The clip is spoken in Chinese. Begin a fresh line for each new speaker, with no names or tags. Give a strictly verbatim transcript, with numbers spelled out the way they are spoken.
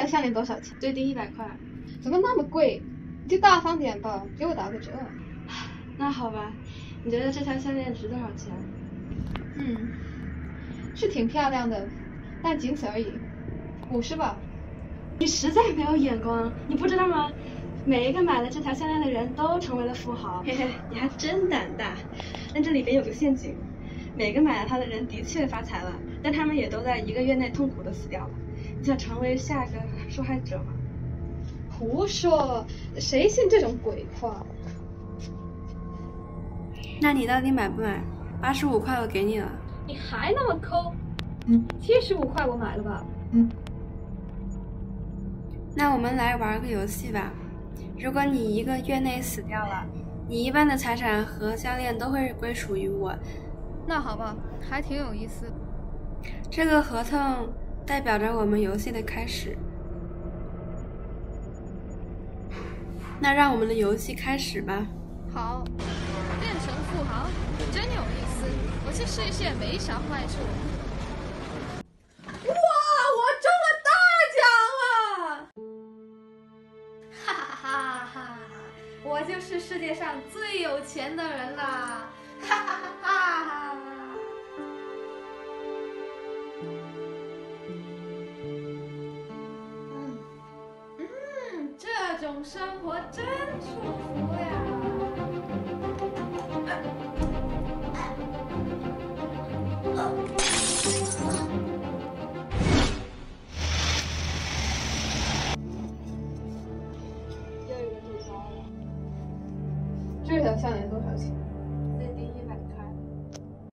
项链多少钱？
最低一百块。
怎么那么贵？你就大方点吧，给我打个折。
那好吧，你觉得这条项链值多少钱？
嗯，是挺漂亮的，但仅此而已。五十吧。
你实在没有眼光，你不知道吗？每一个买了这条项链的人都成为了富豪。嘿嘿，你还真胆大。但这里边有个陷阱，每个买了它的人的确发财了，但他们也都在一个月内痛苦的死掉了。你想成为下一个受害者吗？
胡说，谁信这种鬼话？
那你到底买不买？八十五块我给你了。
你还那么抠？嗯，七十五块我买了吧。嗯。
那我们来玩个游戏吧。如果你一个月内死掉了，你一半的财产和项链都会归属于我。
那好吧，还挺有意思。
这个合同代表着我们游戏的开始。那让我们的游戏开始吧。
好，变成富豪真有意思，我去试一试也没啥坏处。哇，我中了大奖了！哈哈哈哈！我就是世界上最有钱的人啦！哈哈哈哈！嗯嗯，这种生活真舒服呀！呃呃